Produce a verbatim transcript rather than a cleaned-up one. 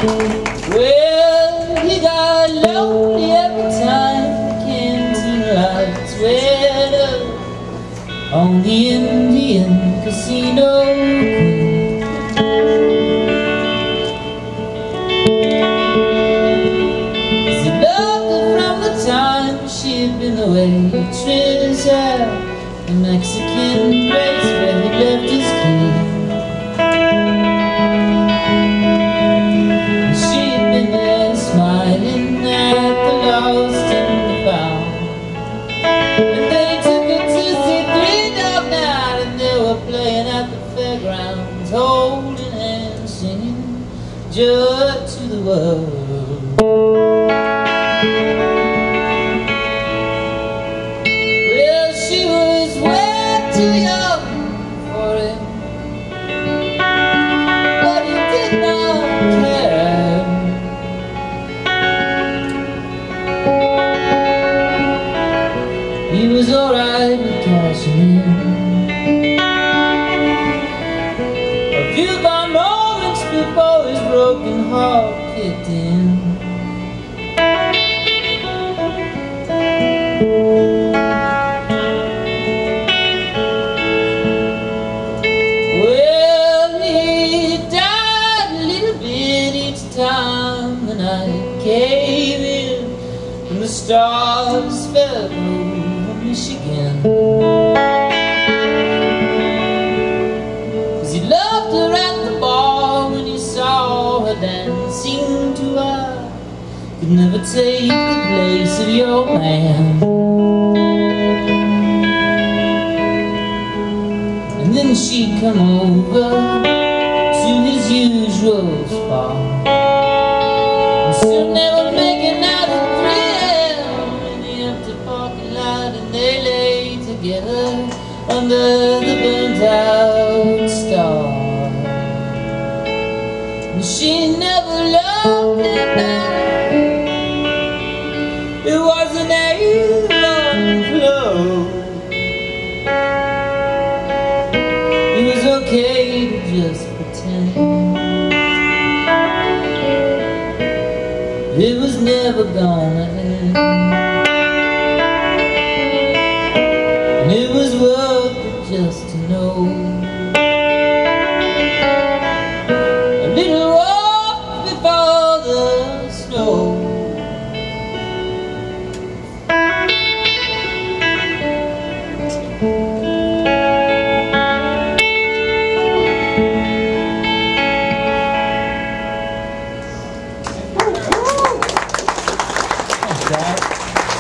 Well, he got lonely every time the canteen lights went up on the Indian casino queen. He loved her from the time she'd been the waitress at the Mexican place where he left his key. She'd been there smiling at the lost and the found. And they took her to see Three Dog Night, and they were playing at the fairgrounds, holding hands, singing joy to the world. Well, she was way too young for him, but he did not care. He was alright with cashing in. A few more moments before his broken heart kicked in. Well, he died a little bit each time the night came in, and the stars fell over Michigan. 'Cause he loved her at the bar when he saw her dancing to her. Could never take the place of your man. And then she'd come over to his usual spot, and soon they were making out at three a m in the empty parking lot, and they lay together under the burnt out star. And she never loved him back. It was an Avon clothes. It was okay to just pretend. It was never gonna end. And it was worth it just to know. A little walk before the snow. Thanks, Dad.